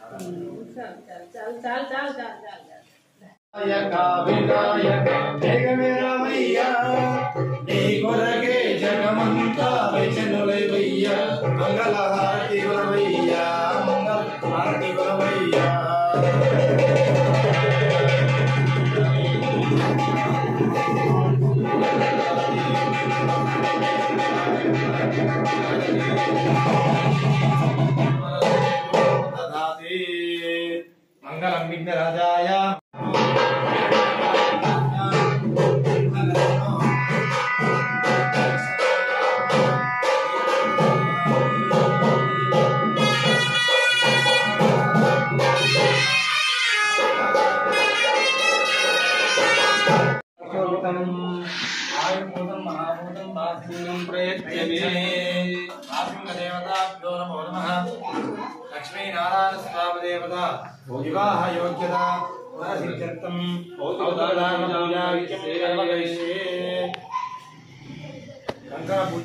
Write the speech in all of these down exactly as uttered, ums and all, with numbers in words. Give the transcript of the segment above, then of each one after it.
चल चल चल चल चल यका विनायक जगमेरामయ్య నీ కొరకే జగమంతా వెచనులవయ్య మంగళ హారతి గురవయ్య మంగళ హారతి గురవయ్య मंगलम विघ्नराजाय आयुर्भूतं महाभूतं बाह्यं प्रयत्यमे देवताभ्यो नमो नमः लक्ष्मी नारायण स्वामदेवता विवाह योग्यता वरसिद्ध्यर्थं औदानां पूजा विद्यं कर्मकरिष्ये कंकण पूजा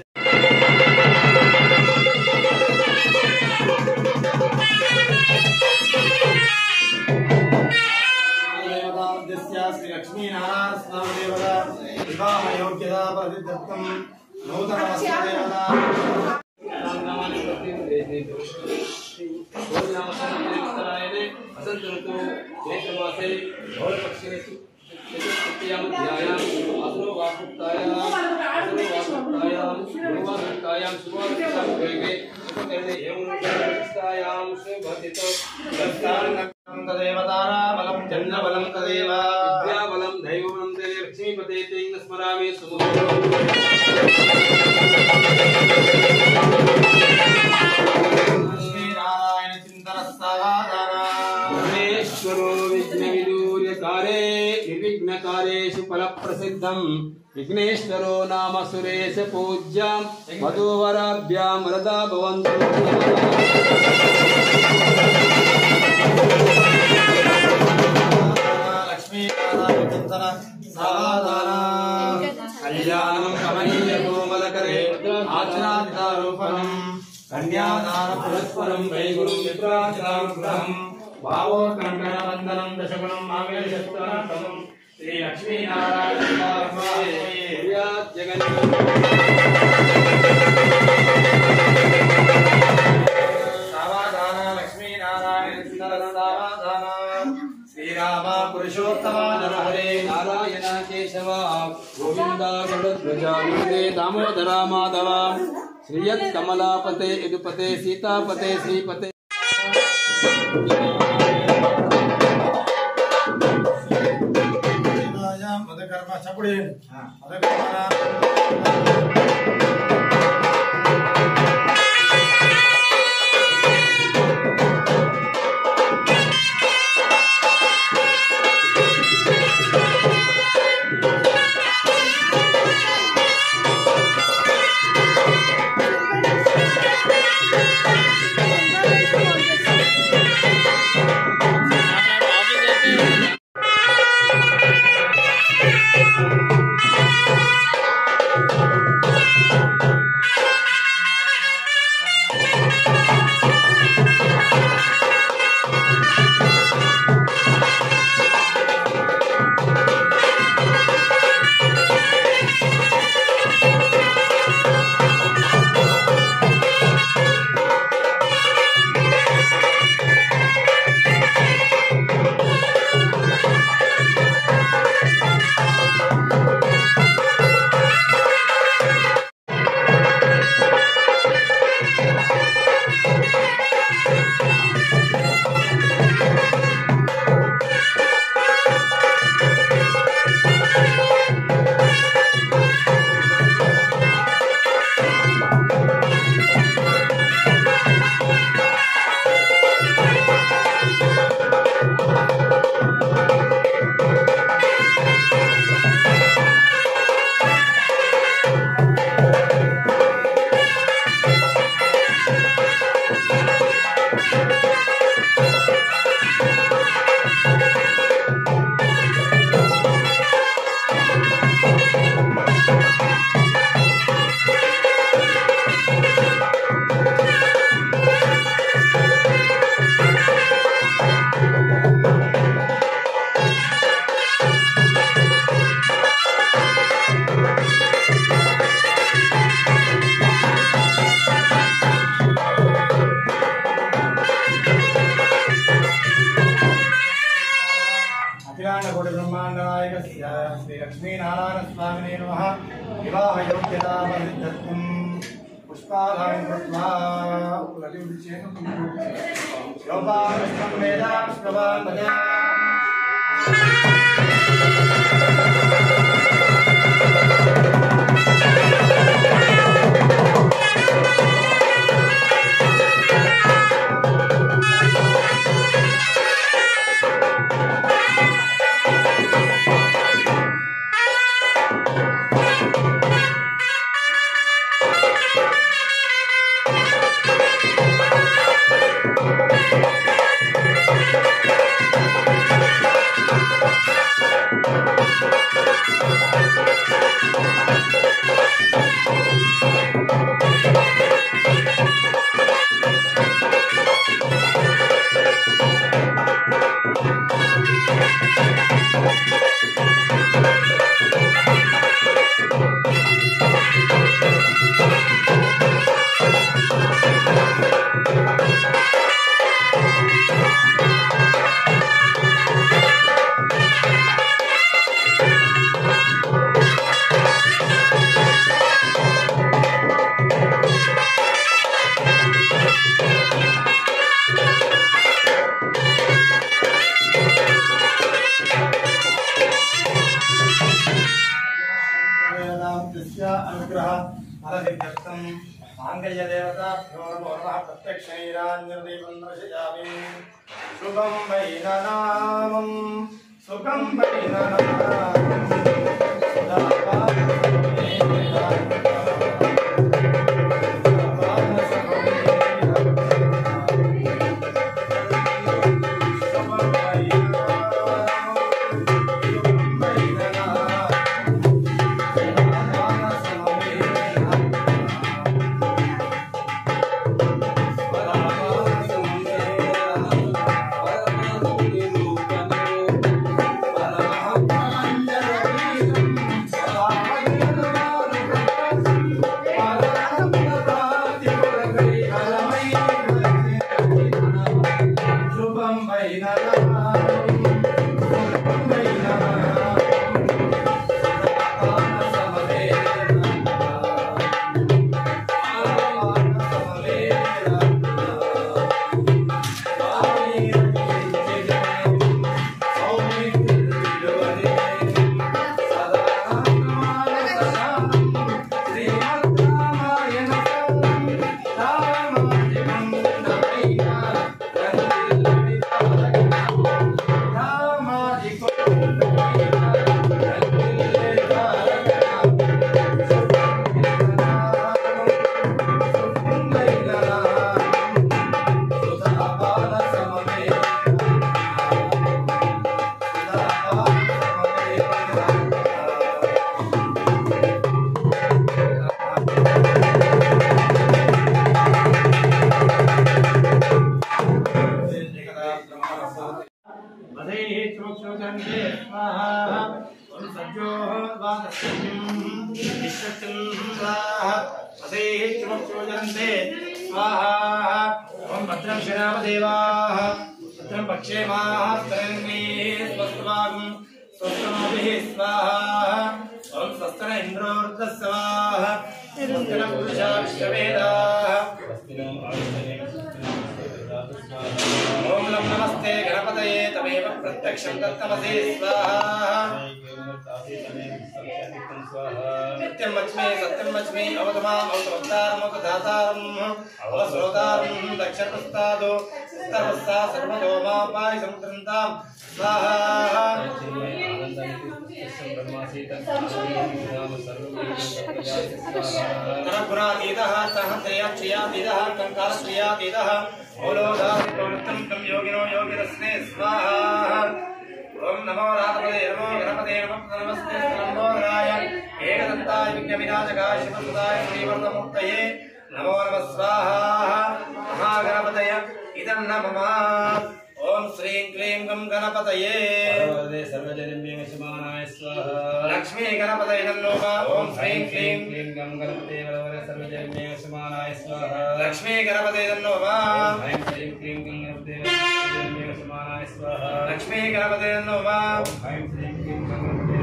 श्री लक्ष्मी नारायण स्वामदेवता विवाह योग्यता वरसिद्ध्यर्थं नूतन वस्त्रदेवता वसंत ऋतु चैत्रमासे गौरपक्षेषु चतुर्थ्यां ध्यायां असुरो वाकुप्तायां असुरो वाकुप्तायां गुरुवासुप्तायां शुभवासुप्तायां वेगे उपकरणे एवं शुभतितो दस्तारं तदेवताराबलं चन्द्रबलं तदेव विद्याबलं दैवबलं ते लक्ष्मीपते ते स्मरामि सुमुखो निर्विघ्नकारेषु फलप्रसिद्धं विघ्नेश्वरो नाम सुरेश पूज्यां वधूवराभ्यां वरदा भवन्तु लक्ष्मी कल्याणं कमनीयकोमलकरे आचनादितारूपणं कन्यादान पुरस्परं वैगुरुं विप्राचारं भावो कंकणवंदनं दशगुणं मांगल्यशस्त्रं श्री लक्ष्मी नारायण सावधान लक्ष्मी नारायण सावधान श्रीराम पुरुषोत्तम नरहरे नारायण केशव गोविंद गरुड़ध्वज वंदे दामोदर माधव श्रीयत् कमलापते यदुपते सीतापते श्रीपते कर्म चपड़े अखिलांडकोटि ब्रह्मांड नायकस्य श्री लक्ष्मी नारायण स्वामिने नमः विवाह योग्यता वरिद्धत्वं पुष्पालंं कृत्वा ललितविषयेन योपानुष्ठं वेदाश्रवं भजे शुभं वैननामं सुखं वैननामं प्रत्यक्षं दत्तमसे स्वाहा नित्यं मच्मे सत्यं मच्मे अवतमाम् अवतमत्तारम् अवतदातारम् अवस्रोतारम् दक्षप्रस्तादो सर्वस्ता सर्वतो मां पाहि समुद्रन्तां स्वाहा तरपुरातीतः सहस्रयाक्षयातीतः कंकालश्रियातीतः ओलोधारिप्रवृत्तं तं योगिनो योगिरस्मे स्वाहा ओम नमो राधपदे नमो गणपते नमः नमस्ते नमोराय एकदन्ताय विघ्नविनाशकाय शिवसुताय श्रीवर्धमुक्तये नमो नमः स्वाहा महागणपतय इदं नमः ओम श्रीं क्लीं गं गणपतये वरदे सर्वजनमेव समानाय स्वाहा लक्ष्मी गणपतये नमः ओम श्रीं क्लीं क्लीं गं गणपते वरदे सर्वजनमेव समानाय स्वाहा लक्ष्मी गणपतये नमः ओम श्रीं क्लीं गं गणपते समानाय स्वाहा लक्ष्मी गणपते नमः ऐं श्रीं क्लीं गणपते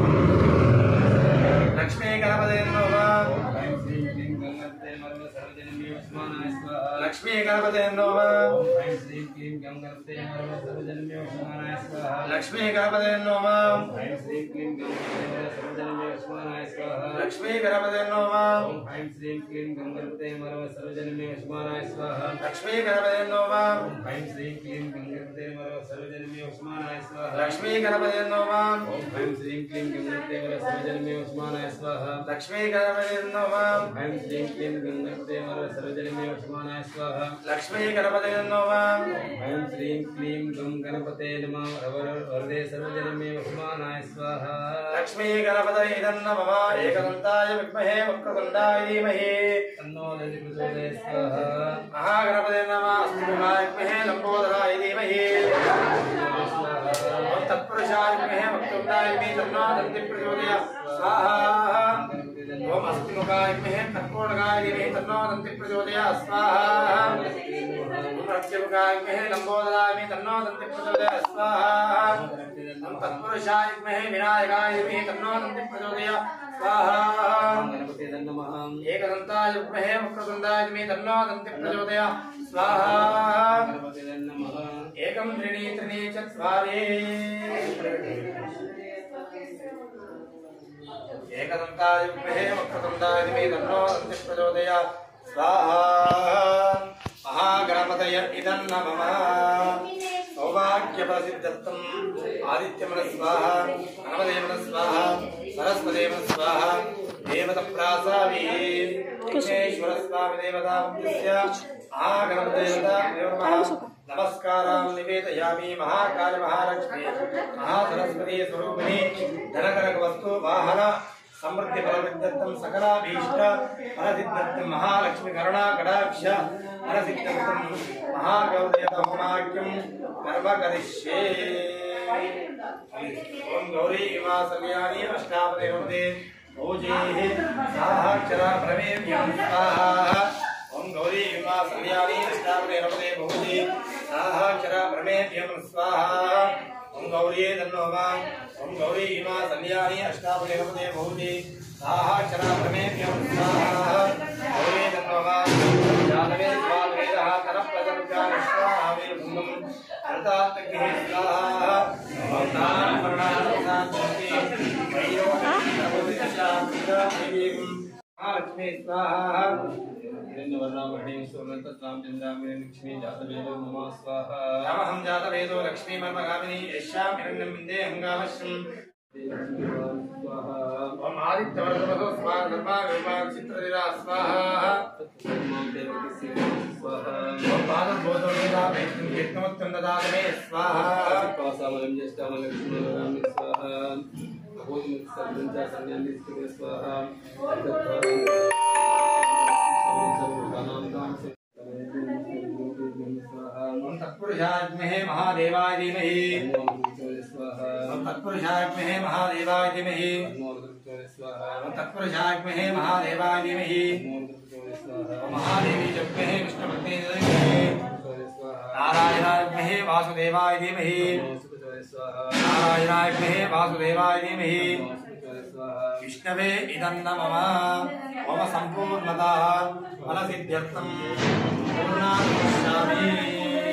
लक्ष्मी गणपते नमः ऐं श्रीं क्लीं गणपते नमः सर्वजननीय समानाय स्वाहा लक्ष्मी गणपते नमः ऐं श्रीं क्लीं गणपते नमः सर्वजननीय समानाय स्वाहा लक्ष्मी गणपते नमः ऐं श्रीं क्लीं गणपते नमः सर्वजननीय समानाय स्वाहा लक्ष्मी गणपते नमः ऐं श्रीं क्लीं गणपते नमः सर्वजननीय समानाय स्वाहा लक्ष्मी गणपते नमः ऐं श्रीं क्लीं गणपते नमः सर्वजननीय समानाय स्वाहा लक्ष्मी गणपते नमः ऐं श्रीं क्लीं गणपते नमः सर्वजननीय समानाय स्वाहा लक्ष्मी गणपते नमः ऐं श्रीं क्लीं गणपते नमः सर्वजननीय समानाय स्वाहा लक्ष्मी गणपते नमः ऐं श्रीं क्लीं गणपते नमः वरदे सर्वजननीय समानाय स्वाहा लक्ष्मी गणपते नमः एकदन्ताय विद्महे वक्रतुण्डाय धीमहि तन्नो दन्ति प्रचोदयात् स्वाहा महागणपते नमः अस्तुमुखाय विद्महे लंबोदराय धीमहि ओम तत्पुरुषाय विद्महे वक्रतुण्डाय धीमहि तन्नो दन्ति प्रचोदयात् स्वाहा ओम अस्तुमुखाय विद्महे कर्पूरकाय धीमहि तन्नो दन्ति प्रचोदयात् स्वाहा ओम प्रत्यमुखाय विद्महे लंबोदराय धीमहि तन्नो दन्ति प्रचोदयात् स्वाहा ओम तत्पुरुषाय विद्महे विनायकाय धीमहि तन्नो दन्ति प्रचोदयात् स्वाहा गणपते नमः एकदन्ताय विद्महे वक्रतुण्डाय धीमहि तन्नो दन्ति प्रचोदयात् स्वाहा गणपते नमः एकं त्रीणि त्रीणि चत्वारि एकदन्ताय विद्महे वक्रतुण्डाय धीमहि तन्नो दन्ति प्रचोदयात् स्वाहा महागणपतये इदं नमः सौभाग्यप्रसिद्धम् आदित्यमन स्वाहा गणपतेमन स्वाहा सरस्वतीमन स्वाहा देवतप्रासावी विघ्नेश्वर स्वामी देवताभ्यस्य महागणपतिदेवता नमः नमस्कारान् निवेदयामि महाकाल महालक्ष्मी महासरस्वती स्वरूपिणी धनकनक वस्तु वाहन समृद्धि फलविद्दत्तं सकलाभीष्ट फलसिद्धत्तं महालक्ष्मी करुणा कटाक्ष फलसिद्धत्तं महागौरीदेवता होमाख्यं कर्म करिष्ये ओम गौरी इमा सल्यानि अष्टावदे भवते भोजेः साहाक्षरा प्रमेभ्यं स्वाहा ओम गौरी इमा सल्यानि अष्टावदे भवते भोजे साहाक्षरा प्रमेभ्यं स्वाहा ओम गौरी तन्नो नमः ओम गौरी इमा सल्यानि अष्टावदे भवते भोजे साहाक्षरा प्रमेभ्यं स्वाहा गौरी तन्नो नमः जानवे स्वावेदः तनप्रदर्गान स्वाहा वेदुंगम अर्धात्तग्निः स्वाहा ओम नाम वर्णानां महालक्ष्मी स्वाहा हिरण्यवर्णामणिं सुवर्णतत्रां चन्द्रामणिं लक्ष्मी जातवेदो नमः स्वाहा नमः जातवेदो लक्ष्मी मर्मगामिनी यस्यां हिरण्यं विन्दे हंगामश्रं स्वाहा ओम आदित्यवर्धवतो स्वाहा धर्मा विभाग चित्रदिरा स्वाहा स्वाहा ओम पादबोधो वेदा वैष्णव कीर्तनोत्तम ददामे स्वाहा पासामलं ज्येष्ठामलं लक्ष्मी स्वाहा भूत सर्वंचा संज्ञानिस्ते स्वाहा ओम तत्पुरुषाय विद्महे महादेवाय धीमहि ओम तत्पुरुषाय विद्महे महादेवाय धीमहि ओम तत्पुरुषाय विद्महे महादेवाय धीमहि ओम महादेवी च विद्महे विष्णुपत्नी धीमहि नारायणाय विद्महे वासुदेवाय धीमहि नारायणाय विद्महे वासुदेवाय धीमहि विष्णवे इदं नमः ओम संपूर्णतः फलसिद्ध्यर्थं पूर्णामि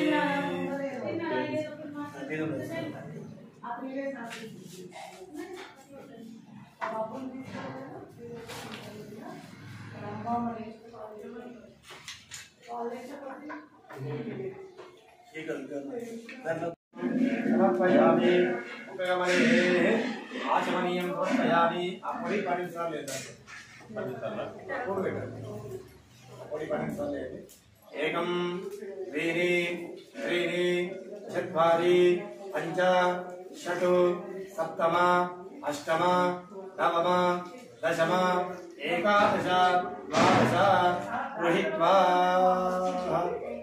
समर्पयामि उपगमने आचमनीयं समर्पयामि अपरि पाणिसाल लेता कोड बेटा अपरि पाणिसाल ले एकम त्रीणि त्रीणि चत्वारि पंच षट् सप्तम अष्टम नवम दशम एकादश द्वादश गृहीत्वा